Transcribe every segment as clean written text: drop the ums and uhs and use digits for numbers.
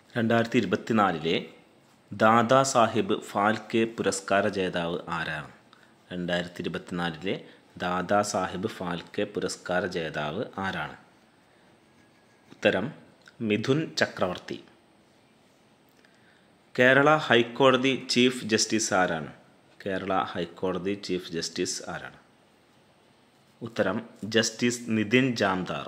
2024 ദാദാ സാഹിബ് ഫാൽക്കെ പുരസ്കാര ജേതാവ് ആരാണ്? 2024 ദാദാ സാഹിബ് ഫാൽക്കെ പുരസ്കാര ജേതാവ് ആരാണ്? ഉത്തരം മിഥുൻ ചക്രവർത്തി. കേരള ഹൈക്കോടതി ചീഫ് ജസ്റ്റിസ് ആരാണ്? കേരള ഹൈക്കോടതി ചീഫ് ജസ്റ്റിസ് ആരാണ്? ഉത്തരം ജസ്റ്റിസ് നിതിൻ ജാംദാർ.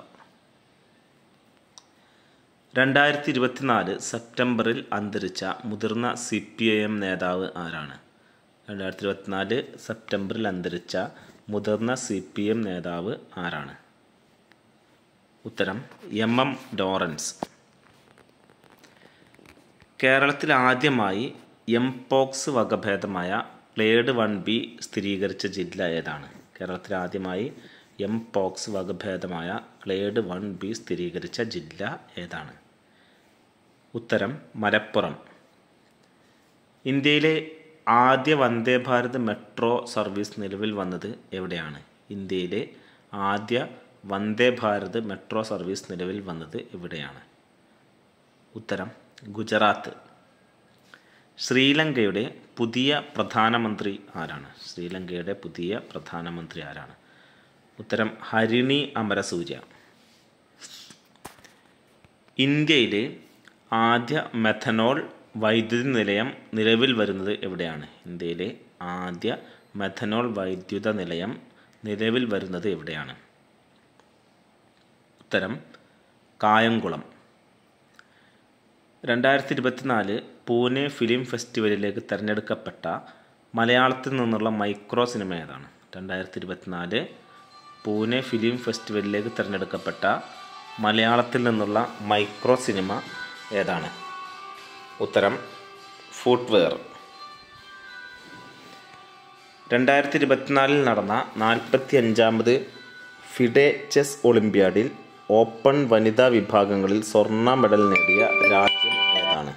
2024 സെപ്റ്റംബറിൽ അന്തരിച്ച മുതിർന്ന CPIM നേതാവ് ആരാണ്? 2024 സെപ്റ്റംബറിൽ അന്തരിച്ച മുതിർന്ന CPIM നേതാവ് ആരാണ്? ഉത്തരം MM ലോറൻസ്. കേരളത്തിൽ ആദ്യമായി എംപോക്സ് വകഭേദമായ ക്ലേഡ് 1B സ്ഥിരീകരിച്ച ജില്ല ഏതാണ്? കേരളത്തിൽ ആദ്യമായി എംപോക്സ് വകഭേദമായ ക്ലേഡ് 1B സ്ഥിരീകരിച്ച ജില്ല ഏതാണ്? ഉത്തരം മലപ്പുറം. ഇന്ത്യയിലെ ആദ്യ വന്ദേ ഭാരത് മെട്രോ സർവീസ് നിലവിൽ വന്നത് എവിടെയാണ്? ഇന്ത്യയിലെ ആദ്യ വന്ദേ ഭാരത് മെട്രോ സർവീസ് നിലവിൽ വന്നത് എവിടെയാണ്? ഉത്തരം ഗുജറാത്ത്. ശ്രീലങ്കയുടെ പുതിയ പ്രധാനമന്ത്രി ആരാണ്? ശ്രീലങ്കയുടെ പുതിയ പ്രധാനമന്ത്രി ആരാണ്? ഉത്തരം ഹരിണി അമരസൂര്യ. ഇന്ത്യയിലെ ആദ്യ മെഥനോൾ വൈദ്യുതി നിലയം നിലവിൽ വരുന്നത് എവിടെയാണ്? ഇന്ത്യയിലെ ആദ്യ മെഥനോൾ വൈദ്യുത നിലയം നിലവിൽ വരുന്നത് എവിടെയാണ്? ഉത്തരം കായംകുളം. 2024 പൂനെ ഫിലിം ഫെസ്റ്റിവലിലേക്ക് തിരഞ്ഞെടുക്കപ്പെട്ട മലയാളത്തിൽ നിന്നുള്ള മൈക്രോ സിനിമ ഏതാണ്? 2024 പൂനെ ഫിലിം ഫെസ്റ്റിവലിലേക്ക് തിരഞ്ഞെടുക്കപ്പെട്ട മലയാളത്തിൽ നിന്നുള്ള മൈക്രോ സിനിമ ഏതാണ്? ഉത്തരം ഫുട്വെയർ. 2024 നടന്ന 45ാമത് ഫിഡെ ചെസ് ഒളിമ്പ്യാഡിൽ ഓപ്പൺ വനിതാ വിഭാഗങ്ങളിൽ സ്വർണ്ണ മെഡൽ നേടിയ രാജ്യം ഏതാണ്?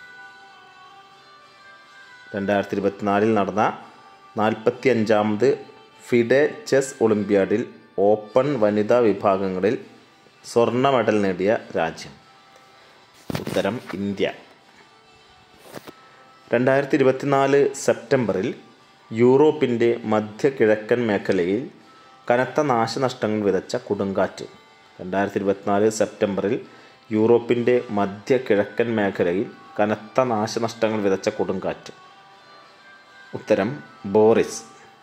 2024 നടന്ന 45ാമത് ഫിഡെ ചെസ് ഒളിമ്പ്യാഡിൽ ഓപ്പൺ വനിതാ വിഭാഗങ്ങളിൽ സ്വർണ്ണ മെഡൽ നേടിയ രാജ്യം? ഉത്തരം ഇന്ത്യ. 2024 സെപ്റ്റംബറിൽ യൂറോപ്പിൻ്റെ മധ്യ കിഴക്കൻ മേഖലയിൽ കനത്ത നാശനഷ്ടങ്ങൾ വിതച്ച കൊടുങ്കാറ്റ്? 2024 സെപ്റ്റംബറിൽ യൂറോപ്പിൻ്റെ മധ്യ കിഴക്കൻ മേഖലയിൽ കനത്ത നാശനഷ്ടങ്ങൾ വിതച്ച കൊടുങ്കാറ്റ്? ഉത്തരം ബോറിസ്.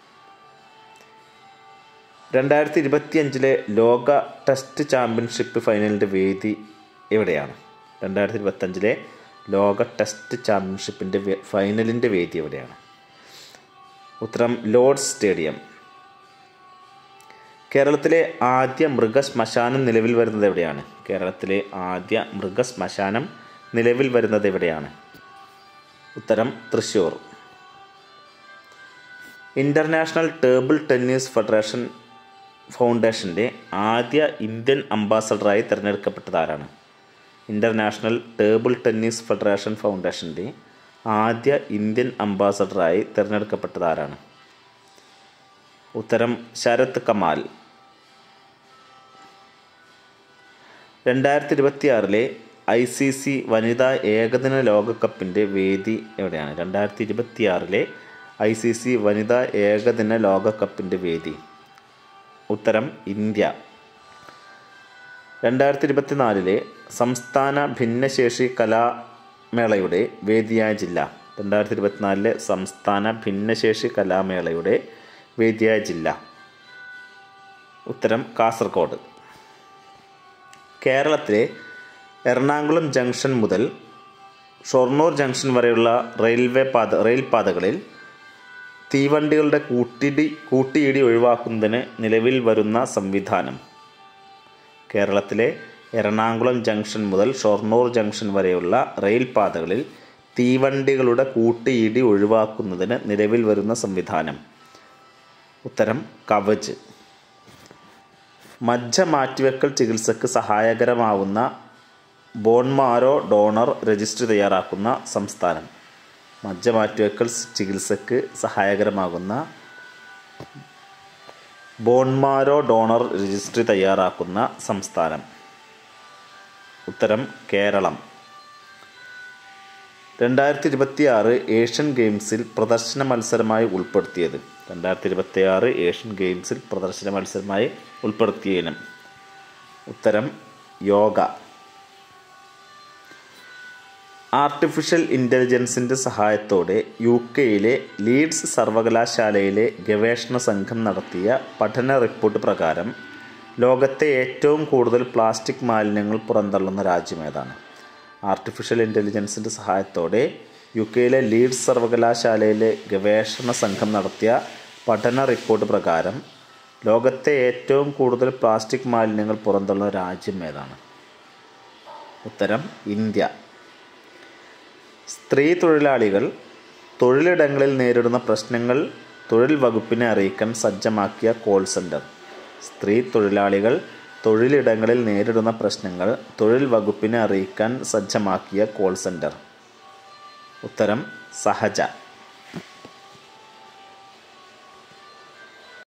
2025 ലോക ടെസ്റ്റ് ചാമ്പ്യൻഷിപ്പ് ഫൈനലിൻ്റെ വേദി എവിടെയാണ്? 2025 ലോക ടെസ്റ്റ് ചാമ്പ്യൻഷിപ്പിൻ്റെ ഫൈനലിൻ്റെ വേദി എവിടെയാണ്? ഉത്തരം ലോർഡ്സ് സ്റ്റേഡിയം. കേരളത്തിലെ ആദ്യ മൃഗശ്മശാനം നിലവിൽ വരുന്നത് എവിടെയാണ്? കേരളത്തിലെ ആദ്യ മൃഗശ്മശാനം നിലവിൽ വരുന്നത് എവിടെയാണ്? ഉത്തരം തൃശ്ശൂർ. ഇൻ്റർനാഷണൽ ടേബിൾ ടെന്നീസ് ഫൗണ്ടേഷൻ്റെ ആദ്യ ഇന്ത്യൻ അംബാസഡറായി തിരഞ്ഞെടുക്കപ്പെട്ടത് ആരാണ്? ഇൻ്റർനാഷണൽ ടേബിൾ ടെന്നീസ് ഫൗണ്ടേഷൻ്റെ ആദ്യ ഇന്ത്യൻ അംബാസഡറായി തിരഞ്ഞെടുക്കപ്പെട്ടത് ആരാണ്? ഉത്തരം ശരത് കമാൽ. 2026 ICC വനിതാ ഏകദിന ലോകകപ്പിൻ്റെ വേദി എവിടെയാണ്? 2026 ICC വനിതാ ഏകദിന ലോകകപ്പിൻ്റെ വേദി? ഉത്തരം ഇന്ത്യ. 2024 സംസ്ഥാന ഭിന്നശേഷി കലാമേളയുടെ വേദിയായ ജില്ല? 2024 സംസ്ഥാന ഭിന്നശേഷി കലാമേളയുടെ വേദിയായ ജില്ല? ഉത്തരം കാസർഗോഡ്. കേരളത്തിലെ എറണാകുളം ജംഗ്ഷൻ മുതൽ ഷൊർണൂർ ജംഗ്ഷൻ വരെയുള്ള റെയിൽപാതകളിൽ തീവണ്ടികളുടെ കൂട്ടിയിടി ഒഴിവാക്കുന്നതിന് നിലവിൽ വരുന്ന സംവിധാനം? കേരളത്തിലെ എറണാകുളം ജംഗ്ഷൻ മുതൽ ഷൊർണൂർ ജംഗ്ഷൻ വരെയുള്ള റെയിൽപാതകളിൽ തീവണ്ടികളുടെ കൂട്ടിയിടി ഒഴിവാക്കുന്നതിന് നിലവിൽ വരുന്ന സംവിധാനം? ഉത്തരം കവച്. മജ്ജ മാറ്റിവെക്കൽ ചികിത്സയ്ക്ക് സഹായകരമാവുന്ന ബോൺമാരോ ഡോണർ രജിസ്ട്രി തയ്യാറാക്കുന്ന സംസ്ഥാനം? മജ്ജ മാറ്റിവെക്കൽ ചികിത്സയ്ക്ക് സഹായകരമാകുന്ന ബോൺമാരോ ഡോണർ രജിസ്ട്രി തയ്യാറാക്കുന്ന സംസ്ഥാനം? ഉത്തരം കേരളം. 2026 ഏഷ്യൻ ഗെയിംസിൽ പ്രദർശന മത്സരമായി ഉൾപ്പെടുത്തിയത്. 2026 ഏഷ്യൻ ഗെയിംസിൽ പ്രദർശന മത്സരമായി ഉൾപ്പെടുത്തിയ ഇനം. ഉത്തരം യോഗ. ആർട്ടിഫിഷ്യൽ ഇൻ്റലിജൻസിൻ്റെ സഹായത്തോടെ UK-യിലെ ലീഡ്സ് സർവകലാശാലയിലെ ഗവേഷണ സംഘം നടത്തിയ പഠന റിപ്പോർട്ട് പ്രകാരം ലോകത്തെ ഏറ്റവും കൂടുതൽ പ്ലാസ്റ്റിക് മാലിന്യങ്ങൾ പുറന്തള്ളുന്ന രാജ്യമേതാണ്? ആർട്ടിഫിഷ്യൽ ഇൻ്റലിജൻസിൻ്റെ സഹായത്തോടെ UK-യിലെ ലീഡ്സ് സർവകലാശാലയിലെ ഗവേഷണ സംഘം നടത്തിയ പഠന റിപ്പോർട്ട് പ്രകാരം ലോകത്തെ ഏറ്റവും കൂടുതൽ പ്ലാസ്റ്റിക് മാലിന്യങ്ങൾ പുറന്തള്ളുന്ന രാജ്യം ഏതാണ്? ഉത്തരം ഇന്ത്യ. സ്ത്രീ തൊഴിലാളികൾ തൊഴിലിടങ്ങളിൽ നേരിടുന്ന പ്രശ്നങ്ങൾ തൊഴിൽ വകുപ്പിനെ അറിയിക്കാൻ സജ്ജമാക്കിയ കോൾ സെൻറ്റർ. സ്ത്രീ തൊഴിലാളികൾ തൊഴിലിടങ്ങളിൽ നേരിടുന്ന പ്രശ്നങ്ങൾ തൊഴിൽ വകുപ്പിനെ അറിയിക്കാൻ സജ്ജമാക്കിയ കോൾ സെൻറ്റർ. ഉത്തരം സഹജ.